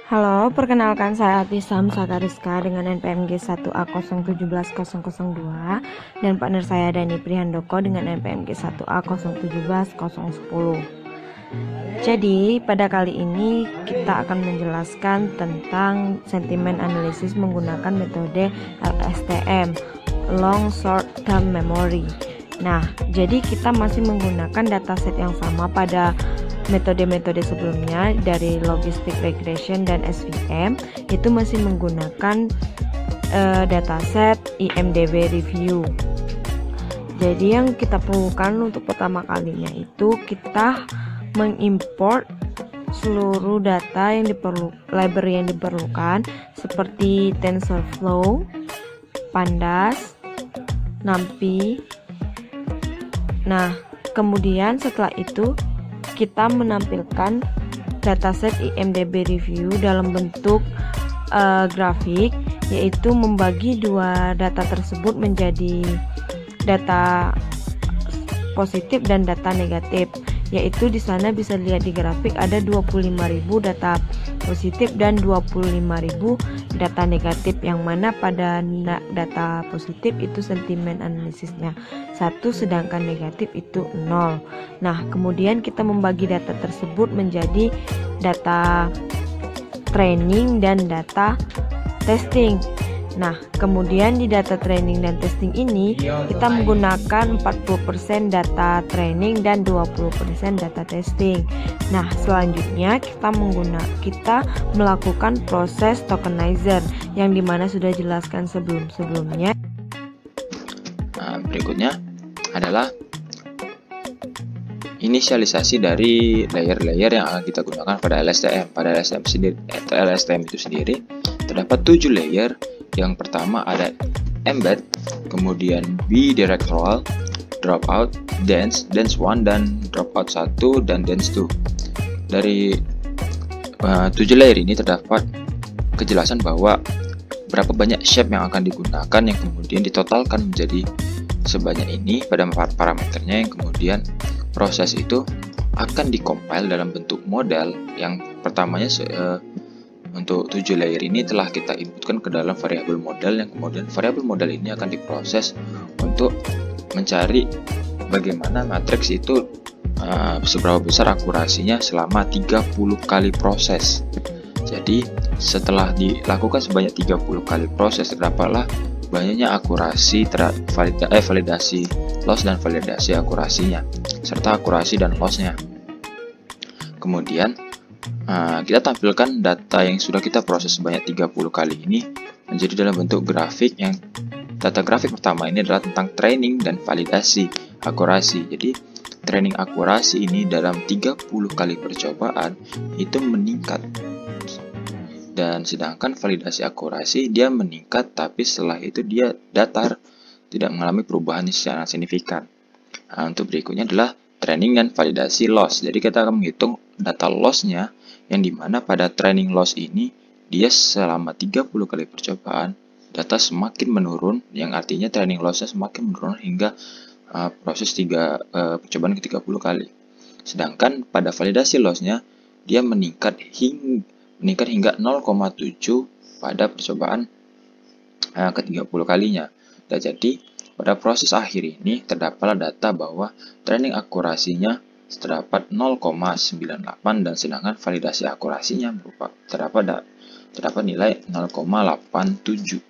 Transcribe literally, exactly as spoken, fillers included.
Halo, perkenalkan saya Atisam Sakariska dengan N P M G satu A nol satu tujuh nol nol dua dan partner saya Dani Prihandoko dengan N P M G satu A nol tujuh nol nol satu. Jadi, pada kali ini kita akan menjelaskan tentang sentimen analisis menggunakan metode L S T M, Long Short Term Memory. Nah, jadi kita masih menggunakan dataset yang sama pada metode-metode sebelumnya dari logistic regression dan S V M, itu masih menggunakan uh, dataset I M D B review. Jadi yang kita perlukan untuk pertama kalinya itu kita mengimport seluruh data yang diperlu library yang diperlukan seperti TensorFlow, Pandas, NumPy. Nah, kemudian setelah itu kita menampilkan dataset I M D B review dalam bentuk uh, grafik, yaitu membagi dua data tersebut menjadi data positif dan data negatif. Yaitu di sana bisa lihat di grafik ada dua puluh lima ribu data positif dan dua puluh lima ribu data negatif, yang mana pada data positif itu sentimen analisisnya satu sedangkan negatif itu nol. Nah, kemudian kita membagi data tersebut menjadi data training dan data testing. Nah, kemudian di data training dan testing ini kita menggunakan empat puluh persen data training dan dua puluh persen data testing. Nah, selanjutnya kita menggunakan kita melakukan proses tokenizer yang dimana sudah jelaskan sebelum-sebelumnya. Nah, berikutnya adalah inisialisasi dari layer-layer yang akan kita gunakan pada L S T M. Pada L S T M sendiri, L S T M itu sendiri terdapat tujuh layer. Yang pertama ada embed, kemudian bidirectoral, dropout, dense, dense one, dan dropout satu, dan dense two. Dari uh, tujuh layer ini terdapat kejelasan bahwa berapa banyak shape yang akan digunakan yang kemudian ditotalkan menjadi sebanyak ini pada parameternya, yang kemudian proses itu akan dikompil dalam bentuk model. Yang pertamanya uh, untuk tujuh layer ini telah kita inputkan ke dalam variabel model, yang kemudian variabel model ini akan diproses untuk mencari bagaimana matriks itu uh, seberapa besar akurasinya selama tiga puluh kali proses. Jadi setelah dilakukan sebanyak tiga puluh kali proses, terdapatlah banyaknya akurasi terhadap valida, eh, validasi loss dan validasi akurasinya, serta akurasi dan lossnya. Kemudian Nah, kita tampilkan data yang sudah kita proses sebanyak tiga puluh kali ini menjadi dalam bentuk grafik. Yang data grafik pertama ini adalah tentang training dan validasi akurasi. Jadi training akurasi ini dalam tiga puluh kali percobaan itu meningkat, dan sedangkan validasi akurasi dia meningkat tapi setelah itu dia datar, tidak mengalami perubahan secara signifikan. Nah, untuk berikutnya adalah training dan validasi loss. Jadi kita akan menghitung data lossnya, yang dimana pada training loss ini dia selama tiga puluh kali percobaan data semakin menurun, yang artinya training lossnya semakin menurun hingga uh, proses tiga uh, percobaan ke tiga puluh kali. Sedangkan pada validasi lossnya dia meningkat hingga meningkat hingga nol koma tujuh pada percobaan uh, ke tiga puluh kalinya. Dan jadi pada proses akhir ini terdapatlah data bahwa training akurasinya terdapat nol koma sembilan delapan, dan sedangkan validasi akurasinya berupa terdapat terdapat nilai nol koma delapan tujuh.